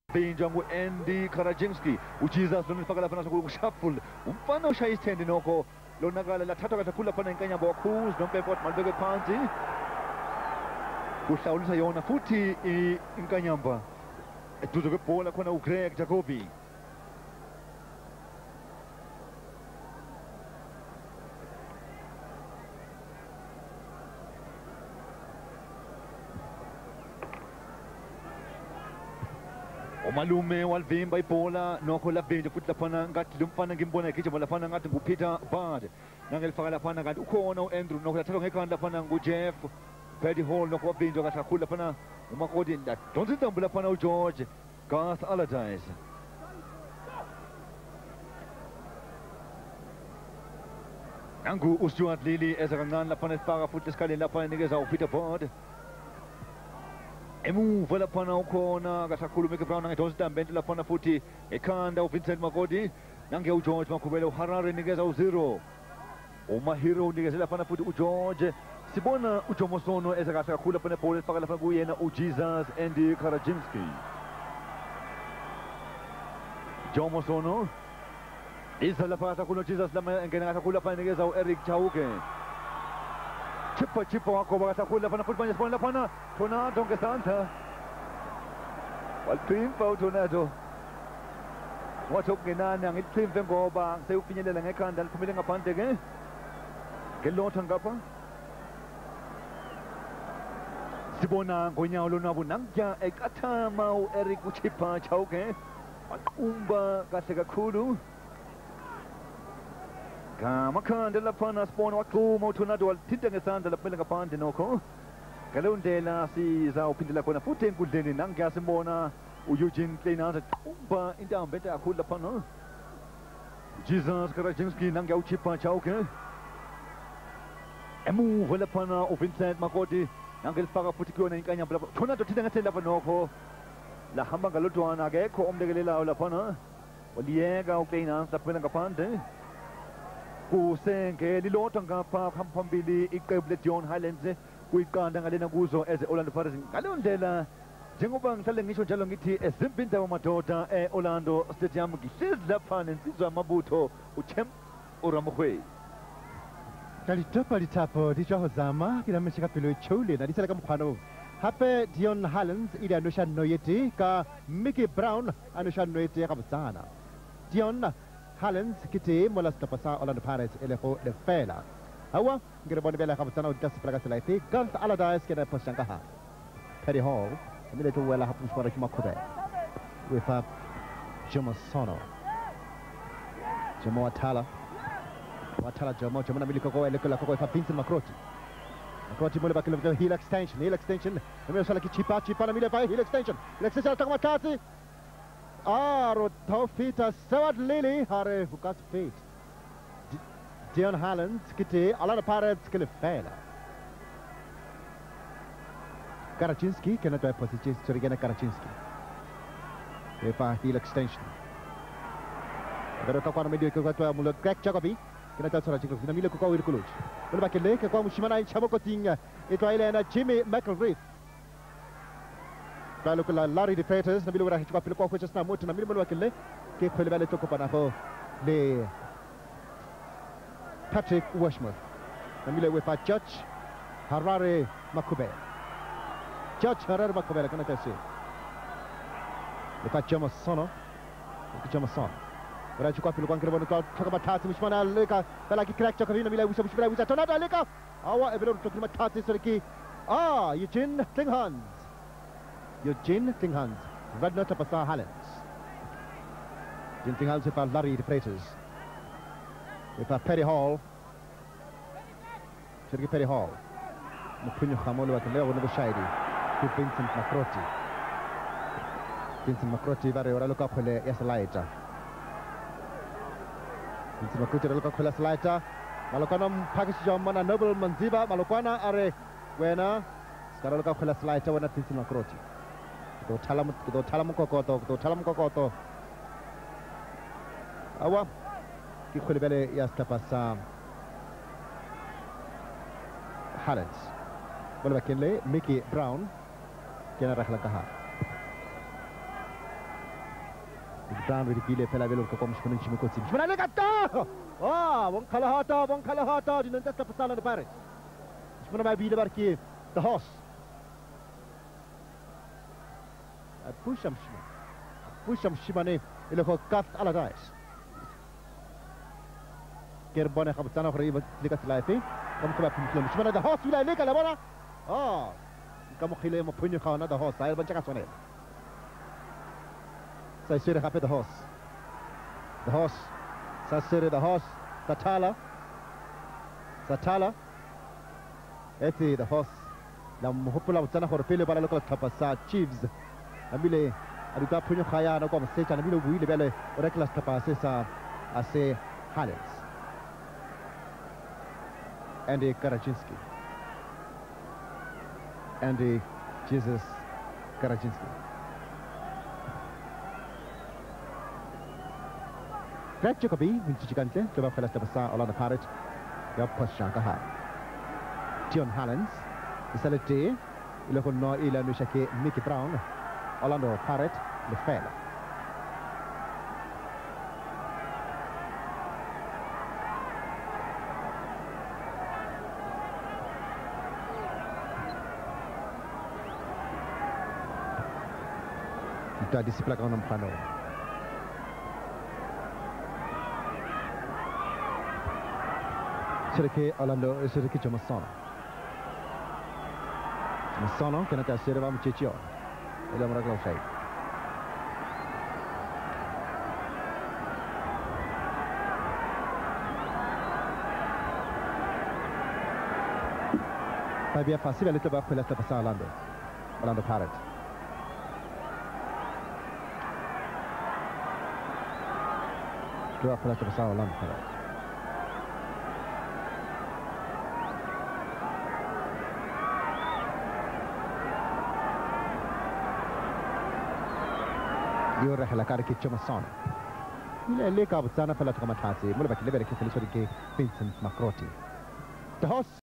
Pinjwa ngu-Andy Karajinski uJesus lona lifaka lapha nasokushuffle umfana oshaya isithende nokho lonakala lathathwa kakhulu lapha inkanyamba wakhuz nompepot malibeke phansi uhlawulisa yona futhi inkanyamba eduze kwebhola khona uGreg Jacobi. Umalume walivimba ibhola nokho lavinje futhi laphana ngathi lo mfana ngimbona egijima laphana ngathi nguPeter Bard nangelifaka laphana kanti ukhona uAndrew nokho lathathwa ngekhanda laphana nguJeff Paddy Hall nokho wavinjwa kahle kakhulu laphana umakoti donsa intambo laphana uGeorge Garth Allardyce. Nangu uStuart Lilly eza kancane laphana esifaka futhi esikhaleni laphana enikeza uPeter Bard. Emuva laphana ukhona kahle kakhulu uMickey Brown nangedonsa intambente laphana futhi ekhanda uVincent Makoti nange uGeorge Makhubele uHarare nikeza u0 uMahiro unikeze laphana futhi uGeorge. Sibona uJomosono eza kahle kakhulu laphana ebhola efaka laphana kuyena uJesus Andy Karajinski. Jomosono iza lapha kakhulu uJesus lama engena kahle kakhulu laphana nikeza uEric Chauke. Chipa wakoba kahle kakhulu laphana futhi manje sibona laphana Tornado ngesandla waliprimpa uTornado wathi okungenani angiliprimpe ngoba ngiseyufinyelela ngekhanda liphumile ngaphandle ke ngelotha ngapha. Sibona ngonyawo lonwabo nankuya ekathama uEric uChipa Chauke waqumba kahle kakhulu ngamakhanda laphana sibona waqhuma uTornado walithinta ngesandla laphumile ngaphandle nokho. Ngaleyo ndlela sizawuphindela khona futhi enkundleni nankuya simbona uEugene Kleinhans aqumba intambo enhle kakhulu laphana uJesus Karajinski nankuya uChipa Chauke. Emuva laphana uVincent Makoti nangelifaka futhi kuyona inkanyamba lapha Tornado thinta ngesandla lapha nokho lahamba ngalodwana akekho omlekelelayo laphana waliyeka uKleinhans laphumela ngaphandle. Kusengela ilodwa ngapha phambili iqembu leDion Highlands kuyiqanda ngalena kuzo eze-Orlando Pirates. Ngaleyo ndlela njengoba ngihlale ngisho njalo ngithi ezimbi indawo madoda e-Orlando Stadium ngihlezi lapha nensizwa yamabutho uChamp uRamohwe. Kalitopa litapo dijo zama kila meshika pelo chole na disala kamphano hape Dion Highlands ida anosha noyeti ka Mickey Brown anosha noyeti ka botsana Dion Highlands kiti mola stapasa Orlando Pirates elefo de fela hawa ngire boni bela ka botsana utas plaga selaiti Garth Allardyce kena posanga ha Paddy Hall mile to wela hapu spora kimakobe with Jomosono Jomo Watala Jomo na miliko kwa elekula kwa Vincent Makoti mole bakile kwa heel extension ndio sala kichipa na mile heel extension kama kazi Rotofita Stuart Lilly hare hukas feet Dion Highlands kiti Orlando Pirates kile fela Karajinski kena toa position sorigena Karajinski epa heel extension Agora kwa medio kwa toa mulo Greg Jacobi kena toa sora chiklo na mile kwa wirkuluj mole bakile kwa mushimana chaboko tinga etwa ile na Jimmy McElreath Kalau kala lari defenders na bila hichukua pili kwa kwa chasna moto na mili wakile ke kwele bale toko panafo le Patrick Washmouth na mili wepa Judge Harare Makube kana kasi wepa Jomosono Ora chukua pili kwa ngirebo kwa toka matatu mshimana leka bala ki crack chakavina mili wisa Tornado leka awa ebelo toka matatu soriki Eugene Kleinhans Radna Tapasa Highlands Eugene Kleinhans with our Larry Defrators with our Paddy Hall Paddy Hall Mupunyo Khamolo at Leo Nabashidi to Vincent Makoti Vare ora look up le Yasalaita Vincent Makoti look up le Yasalaita Malokanam package Jamana Noble Manziba Malokwana are wena sekarang look up le Yasalaita wana Vincent Makoti Kita talam kokoto awa ki khulibele yastapasa Highlands bola kenle Mickey Brown kena rakhla kaha Brown with the Gile Pelavel of Commission and Chimikosi. Shmanagata! Oh, one Kalahata, didn't test the Pasal on the Paris. Shmanaba be the Barki, the horse. I push him Shimane, Iloko Kat Allardyce. Kerbona Habitana for even Ligat Life. Come back from Shmana, the horse will I make a labora? Oh, come Hilem of Punica, another horse. I will check on it. So I said, happy the horse. The horse. Sassere the horse. Satala. Eti the horse. La Muhupula Utana for Pele Balaloka Tapasa Chiefs. Amile Aduka Punyakaya, no conversation, and Milo Willy Belle, reckless Tapasesa, I say Highlands. Andy Karaczynski. Andy Jesus Karaczynski. Greg Jacobi, Winchigante, Club of Pasa, Olana Parrot, Yapos Shankaha. DION Highlands, the Salate, Ilokono Ila Nushake, Mickey Brown, Orlando Parrot, the Fair. Kita disiplakan on Pano. Seriki Orlando, Seriki Jomasono. Jomasono, kena kasih dalam Cicio. Dalam ragam saya. Tapi apa sih balik coba pelas pasal Orlando Pirates. Coba pelas pasal Orlando Pirates. يروح لكارك تشوماسون اللي كابتسانا فلا تقوم تحاسي ملبك اللي بالك في السوري كي فينسنت ماكروتي